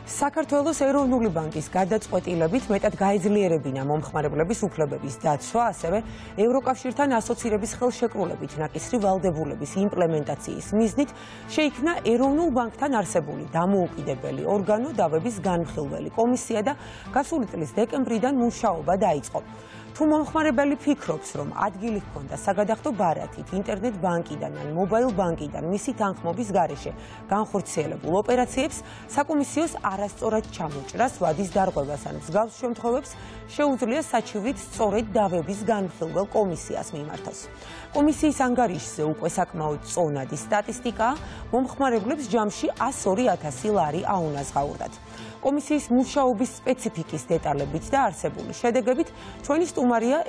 საქართველოს ეროვნული ბანკის გადაწყვეტილებით მეტად გაეძლიერებინა მომხმარებლების უფლებების დაცვა, ასევე ევროკავშირთან ასოცირების ხელშეკრულებით ნაკისრი ვალდებულების იმპლემენტაციის მიზნით შეიქმნა ეროვნულ ბანკთან არსებული დამოუკიდებელი ორგანო დავების განხილველი კომისია და გასული წლის დეკემბრიდან მუშაობა დაიწყო. თუ მომხმარებელი ფიქრობს, რომ ადგილი ჰქონდა საგადახდო ბარათით, ინტერნეტ ბანკიდან ან მობაილ ბანკიდან მისი თანხმობის გარეშე განხორციელებულ ოპერაციებს, საკომისიოს არასწორად ჩამოჭრას, ვადის დარღვევას ან მსგავს შემთხვევებს შეუძლია საჩივრით სწორედ დავების განხილველ კომისიას მიმართოს. კომისიის ანგარიშზე უკვე საკმაოდ წონადი სტატისტიკაა, მომხმარებლებს ჯამში 102,000 ლარი აუნაზღაურდათ. კომისიის მუშაობის სპეციფიკის დეტალებით და არსებული შედეგებით ჩვენი სტუმარია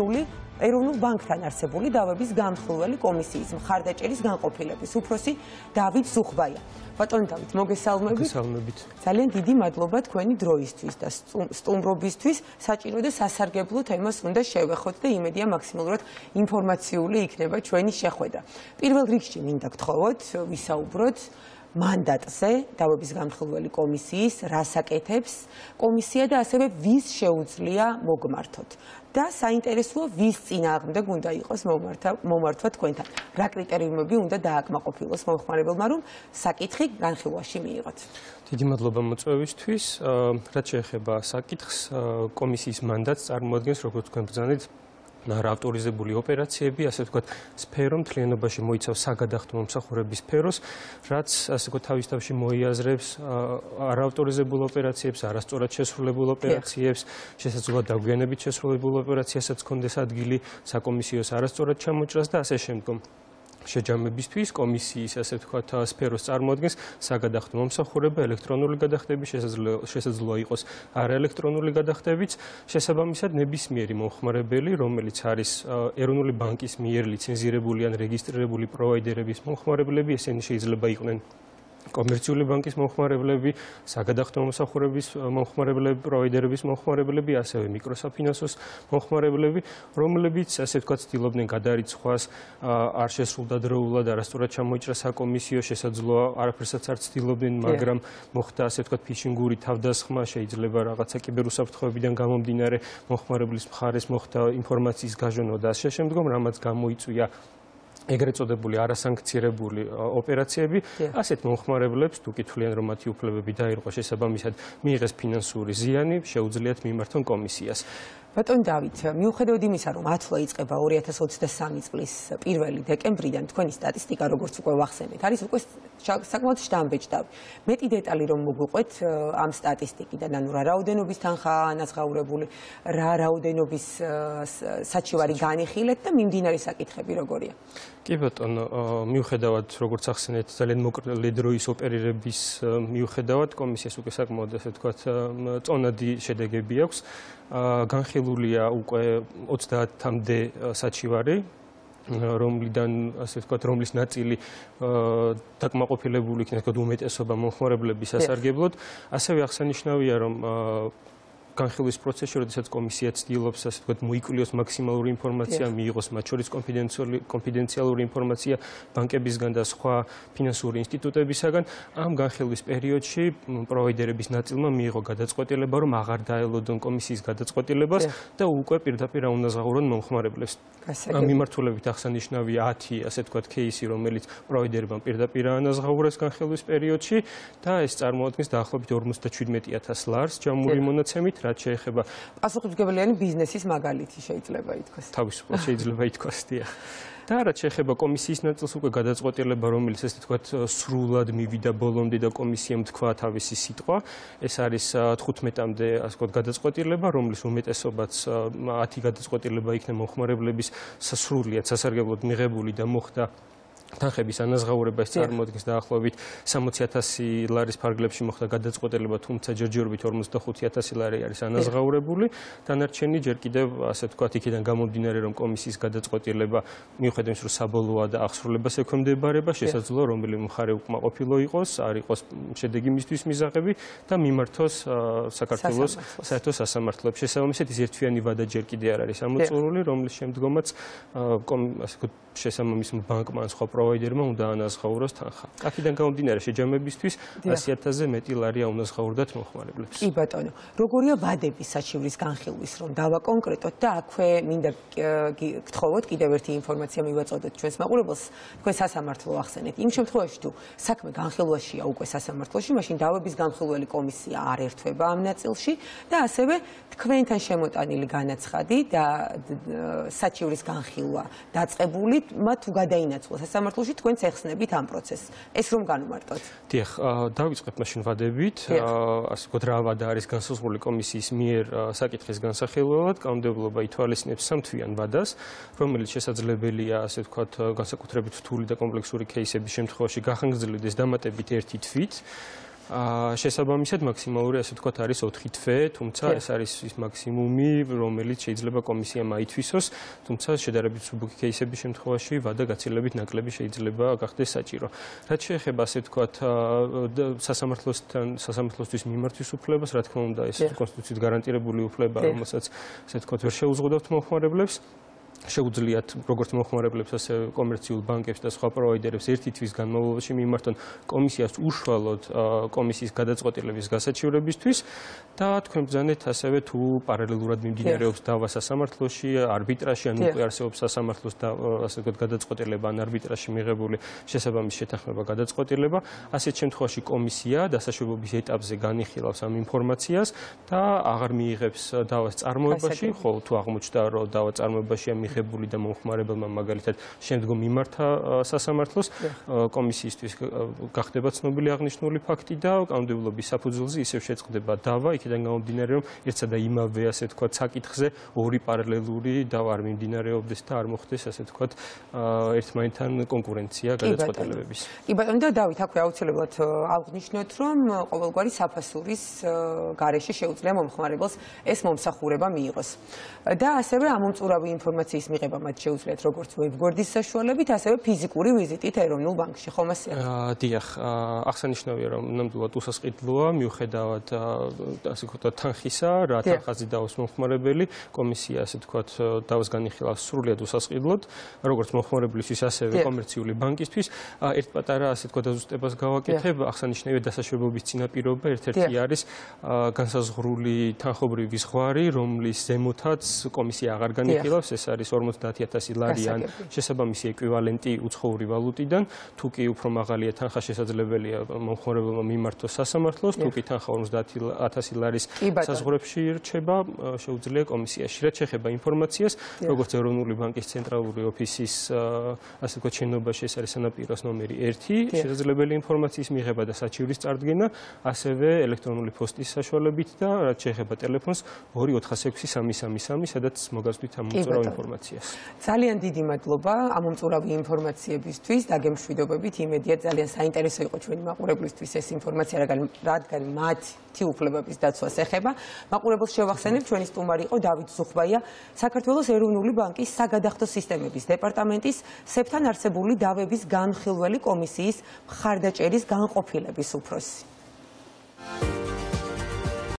ეროვნულ ბანკთან არსებული დავების განხილველი კომისიის მხარდაჭერის განყოფილების უფროსი დავით ზუხბაია. ბატონო დავით, მოგესალმებით. ძალიან დიდი მადლობა თქვენი დროისთვის და სტუმრობისთვის. საჭირო და სასარგებლო თემას უნდა შევეხოთ და იმედია მაქსიმალურად ინფორმაციული იქნება ჩვენი შეხვედრა. პირველ რიგში მინდა გთხოვოთ, ვისაუბროთ მანდატზე, დავების განხილველი კომისიის, რას აკეთებს კომისია და ასევე ვის შეუძლია მოგმართოთ. და საინტერესოა, ვის წინააღმდეგ უნდა იყოს მომართვა თქვენთან. რა კრიტერიუმები უნდა დააკმაყოფილოს მომხმარებელმა, რომ საკითხი განხილვაში მიიღოთ. დიდი მადლობა მოწვევისთვის. რაც შეეხება საკითხს, კომისიის მანდატს წარმოადგენს, როგორც თქვენ ბრძანეთ, არაავტორიზებული ოპერაციები, ასე ვთქვათ, სფერო მთლიანობაში მოიცავს საგადახდო მომსახურების სფეროს, რაც ასე ვთქვათ, თავის თავში მოიაზრებს არაავტორიზებულ ოპერაციებს, არასწორად შესრულებულ ოპერაციებს, შესაძლოა დაგვიანებით შესრულებულ ოპერაციასაც ჰქონდეს ადგილი, საკომისიოს არასწორად ჩამოჭრას და ასე შემდგომ. შეჯამებისთვის კომისიის ასე ვთქვათ სფეროს წარმოადგენს საგადახდო მომსახურება, ელექტრონული გადახდები, შესაძლოა იყოს არაელექტრონული გადახდებიც, შესაბამისად ნებისმიერი მომხმარებელი, რომელიც არის ეროვნული ბანკის მიერ ლიცენზირებული ან რეგისტრირებული პროვაიდერების მომხმარებლები, ესენი შეიძლება იყვნენ კომერციული ბანკის მომხმარებლები, საგადახდო მომსახურების მომხმარებლები, პროვაიდერების მომხმარებლები, ასევე მიკროსაფინანსოს მომხმარებლები, რომლებიც ასე ვთქვათ ცდილობდნენ გადარიცხვას, არ შესრულდა დროულად, არასწორად ჩამოიჭრა საკომისიო, შესაძლოა არაფერსაც არ ცდილობდნენ, მაგრამ მოხდა ასე ვთქვათ ფიშინგური თავდასხმა, შეიძლება რაღაცა კიბერუსაფრთხოებიდან გამომდინარე მომხმარებლის მხარეს მოხდა ინფორმაციის გაჟონა და ასე შემდგომ, რამაც გამოიწვია ეგრეთ წოდებული არასანქცირებული ოპერაციები, ასეთ მომხმარებლებს თუ კითხვიან, რომ მათი უფლებები დაირღვა, შესაბამისად მიიღეს ფინანსური ზიანი, შეუძლიათ მიმართონ კომისიას. ბატონო დავით, მიუხედავად იმისა, რომ ათვლა იწყება 2023 წლის 1 დეკემბრიდან, თქვენი სტატისტიკა, როგორც უკვე ვახსენეთ, არის უკვე საკმაოდ შთამბეჭდავი. მეტი დეტალი რომ მოგვიყვეთ ამ სტატისტიკიდან, ანუ რა რაოდენობის თანხაა ანაზღაურებული, რა რაოდენობის საჩივარი განიხილეთ და მიმდინარე საკითხები როგორია? კი ბატონო, მიუხედავად, როგორც ახსენეთ, ძალიან მოკლე დროის ოპერირების მიუხედავად, კომისიას უკვე საკმაოდ ასე ვთქვათ, წონადი შედეგები აქვს. განხილულია უკვე 30-მდე საჩივარი, რომლიდან ასე ვთქვათ, რომლის ნაწილი დაკმაყოფილებული იქნება უმეტესობა მომხმარებლების სასარგებლოდ. ასევე აღსანიშნავია, რომ განხილვის პროცესში, როდესაც კომისია ცდილობს ასე ვთქვათ, მოიკვლიოს მაქსიმალური ინფორმაცია, მიიღოს მათ შორის კონფიდენციალური ინფორმაცია ბანკებისგან და სხვა ფინანსური ინსტიტუტებისაგან, ამ განხილვის პერიოდში პროვაიდერების ნაწილმა მიიღო გადაწყვეტილება, რომ აღარ დაელოდონ კომისიის გადაწყვეტილებას და უკვე პირდაპირ აუნაზღაურონ მომხმარებლებს. ამ მიმართულებით აღსანიშნავია 10 ასე ვთქვათ кейსი, რომელიც პროვაიდერებმა პირდაპირ აანაზღაურეს განხილვის პერიოდში და ეს წარმოადგენს დაახლოებით 57,000 ლარს ჯამური მონაცემით. რაც შეეხება პასუხისმგებლიანი ბიზნესის მაგალითი შეიძლება ითქვას. თავისუფლად შეიძლება ითქვას, დიახ. და რაც შეეხება კომისიის ნაწილს უკვე გადაწყვეტილება, რომელიც ესე ვთქვათ სრულად მივიდა ბოლომდე და კომისიამ თქვა თავისი სიტყვა, ეს არის 15-მდე ასე ვთქვათ გადაწყვეტილება, რომლის უმეტესობაც 10 გადაწყვეტილება იქნა მომხმარებლების სრულად სასარგებლოდ მიღებული და მოხდა თანხების ანაზღაურება, ეს წარმოადგენს დაახლოებით 60,000 ლარის ფარგლებში მოხდა გადაწყვეტილება, თუმცა ჯერჯერობით 45,000 ლარი არის ანაზღაურებული. დანარჩენი ჯერ კიდევ ასე ვთქვათ, იქიდან გამომდინარე, რომ კომისიის გადაწყვეტილება მიუხედავად იმისა, რომ საბოლოოა და აღსრულებას ექვემდებარება, შესაძლოა რომელიმე მხარე უკმაყოფილო იყოს, არ იყოს შედეგი მისთვის მიზაღები და მიმართოს საქართველოს საერთო სასამართლოებს. შესაბამისად, ის ერთთვიანი ვადა ჯერ კიდევ არ არის ამოწურული, რომლის შემდგომაც ასე ვთქვათ, შესაბამის ბანკმა ან სხვა პროვაიდერმა უნდა ანაზღაუროს თანხა. აქედან გამომდინარე შეჯამებისთვის 100,000-ზე მეტი ლარი აუნაზღაურდათ მომხმარებლებს. კი ბატონო, როგორია ვადების საჩივრის განხილვის რომ დავაკონკრეტოთ და აქვე მინდა გთხოვოთ კიდევ ერთი ინფორმაცია მივაწოდოთ ჩვენს მაყურებელს, თქვენ სასამართლო ახსენეთ. იმ შემთხვევაში თუ საქმე განხილვაშია უკვე სასამართლოში, მაშინ დავების განხილველი კომისია არ ერთვება ამ ნაწილში და ასევე თქვენთან შემოტანილი განაცხადი და საჩივრის განხილვა დაწყებული, მათ თუ გადაინაცვლა სასამართლოში, თქვენც ეხსნებით ამ პროცესს. ეს რომ განვმარტოთ. დიახ, დავიწყებთ მაშინ ვადებით. ასე ვთქვათ, რა ვადა არის განსაზღვრული კომისიის მიერ საკითხის განსახილველად, კანონმდებლობა ითვალისწინებს სამთვიან ვადას, რომელიც შესაძლებელია, ასე ვთქვათ, განსაკუთრებით რთული და კომპლექსური кейსების შემთხვევაში გახანგრძლივდეს დამატებით 1 თვით. შესაბამისად მაქსიმალური ასე ვთქვათ არის 4 თვე, თუმცა ეს არის ის მაქსიმუმი, რომელიც შეიძლება კომისიამ აითვისოს, თუმცა შედარებით მსუბუქი кейსების შემთხვევაში ვადა გაცილებით ნაკლები შეიძლება გახდეს საჭირო. რაც შეეხება ასე ვთქვათ სასამართლოსთვის მიმართვის უფლებას, რა თქმა უნდა, ეს კონსტიტუციით გარანტირებული უფლება, რომელსაც ასე ვთქვათ ვერ შეუზღუდავთ მომხმარებლებს. შეუძლიათ როგორც მომხმარებლებს, ასე კომერციულ ბანკებს და სხვა პროვაიდერებს 1 თვის განმავლობაში მიმართონ კომისიას უშუალოდ კომისიის გადაწყვეტილების გასაჩივრებისთვის და თქვენ ბრძანეთ ასევე თუ პარალელურად მიმდინარეობს დავა სასამართლოში, არბიტრაჟში, ან უკვე არსებობს სასამართლოს და ასე ვთქვათ გადაწყვეტილება ან არბიტრაჟში მიღებული შესაბამის შეთანხმება გადაწყვეტილება, ასეთ შემთხვევაში კომისია დასაშვებობის ეტაპზე განიხილავს ამ ინფორმაციას და აღარ მიიღებს დავას წარმოებაში, ხო თუ აღმოჩნდა რომ დავა წარმოებაშია მიღებული და მომხმარებელმა მაგალითად შემდგომ მიმართა სასამართლოს, კომისიისთვის გახდება ცნობილი აღნიშნული ფაქტი და კანონმდებლობის საფუძველზე ისევ შეწყდება დავა, იქიდან გამომდინარე რომ ერთსა და იმავე ასე ვთქვათ საკითხზე ორი პარალელური დავა არ მიმდინარეობდეს და არ მოხდეს ასე ვთქვათ ერთმანეთთან კონკურენცია გადაწყვეტილებების. კი ბატონო, და დავით აქვე აუცილებლად აღნიშნოთ რომ ყოველგვარი საფასურის გარეშე შეუძლია მომხმარებელს ეს მომსახურება მიიღოს. და ასევე ამომწურავი ინფორმაციის მიღება მათ შეუძლიათ როგორც ვებგვერდის საშუალებით, ასევე ფიზიკური ვიზიტით ეროვნულ ბანკში, ხომ ასეა? დიახ, აღსანიშნავია რომ ნამდვილად უსასყიდლოა, მიუხედავად ასე ვთქვათ თანხისა, რა თანხაზე დაავს მომხმარებელი, კომისია ასე ვთქვათ დავას განიხილავს სრულიად უსასყიდლოდ, როგორც მომხმარებლისთვის, ასევე კომერციული ბანკისთვის. ერთ პატარა ასე ვთქვათ დაზუსტებას გავაკეთებ, აღსანიშნავია დასაშვებობის წინაპირობა ერთ-ერთი არის განსაზღვრული თანხობრივი ზღვარი, რომლის ზემოთაც კომისია აღარ განიხილავს, ეს არის 50,000 ლარი ან შესაბამისი ეკვივალენტი უცხოური ვალუტიდან, თუ კი უფრო მაღალია თანხა შესაძლებელია მომხმარებელმა მიმართოს სასამართლოს, თუ კი თანხა 50,000 ლარის საზღვრებში რჩება, შეუძლია კომისიაში. რაც შეეხება ინფორმაციას, როგორც ეროვნული ბანკის ცენტრალური ოფისის ასე ვთქვათ შენობაში ეს არის სანაპიროს ნომერი 1, შესაძლებელი ინფორმაციის მიღება და საჩივრის წარდგენა, ასევე ელექტრონული პოსტის საშუალებით და რაც შეეხება ტელეფონს 2-406-333, სადაც მოგაზრდით ამ მომწურავ ინფორმაციას. ძალიან დიდი მადლობა ამომწურავი ინფორმაციებისთვის, დაგემშვიდობებით, იმედია ძალიან საინტერესო იყო ჩვენი მაყურებლისთვის ეს ინფორმაცია, რადგან მათი უფლებების დაცვას ეხება. მაყურებელს შევახსენებ, ჩვენი სტუმარი იყო დავით ზუხბაია, საქართველოს ეროვნული ბანკის საგადახდო სისტემების დეპარტამენტის სეფთან არსებული დავების განხილველი კომისიის მხარდაჭერის განყოფილების უფროსი.